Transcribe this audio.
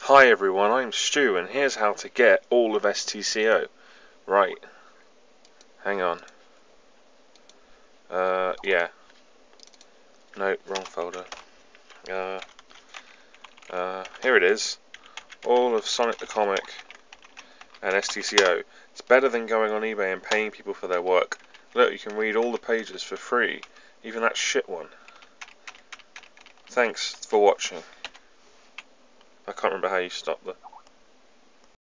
Hi everyone, I'm Stu, and here's how to get all of STCO. Right, hang on. Yeah. No, wrong folder. Here it is. All of Sonic the Comic and STCO. It's better than going on eBay and paying people for their work. Look, you can read all the pages for free, even that shit one. Thanks for watching. I can't remember how you stop the